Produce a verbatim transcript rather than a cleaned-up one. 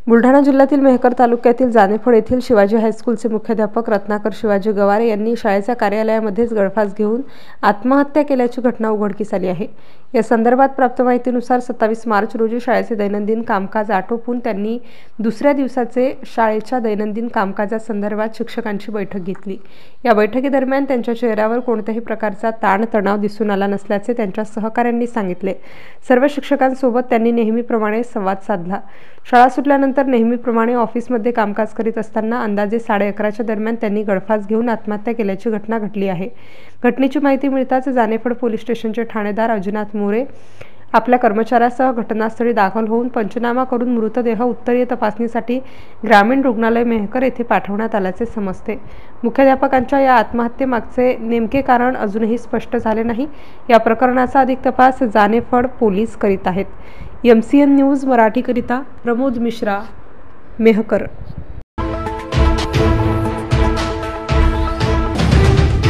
बुलढाणा जिल्ह्यातील मेहकर तालुक्यातील जानेफळ येथील शिवाजी हायस्कूलचे मुख्याध्यापक रत्नाकर शिवाजी गवारे यांनी शाळेच्या कार्यालयामध्येच गळफास घेऊन आत्महत्या केल्याची घटना उघडकीस आली आहे। या संदर्भात प्राप्त माहितीनुसार सत्तावीस मार्च रोजी शाळेचे दैनंदिन कामकाज आटोपून त्यांनी दुसऱ्या दिवसाचे शाळेच्या दैनंदिन कामकाजासंदर्भात शिक्षकांची बैठक घेतली। या बैठकीदरम्यान त्यांच्या चेहऱ्यावर कोणत्याही प्रकारचा ताणतणाव दिसून आला नसल्याचे त्यांच्या सहकाऱ्यांनी सांगितले। सर्व शिक्षकांसोबत त्यांनी नेहमीप्रमाणे संवाद साधला। शाळा सुटल्यानंतर नेहमीप्रमाणे ऑफिसमध्ये कामकाज करीत असताना अंदाजे साडे अकराच्या दरम्यान त्यांनी गळफास घेऊन आत्महत्या केल्याची घटना घडली आहे। घटनेची माहिती मिळताच जानेफळ पोलीस स्टेशनचे ठाणेदार अजिनाथ मोरे आपल्या कर्मचाऱ्यासह घटनास्थळी दाखल होऊन पंचनामा करून मृतदेह उत्तरीय तपासणीसाठी ग्रामीण रुग्णालय मेहकर येथे पाठवण्यात आल्याचे समजते। मुख्याध्यापकांच्या या आत्महत्येमागचे नेमके कारण अजूनही स्पष्ट झाले नाही। या प्रकरणाचा अधिक तपास जानेफळ पोलीस करीत आहेत। एम सी एन न्यूज मराठीकरिता प्रमोद मिश्रा, मेहकर।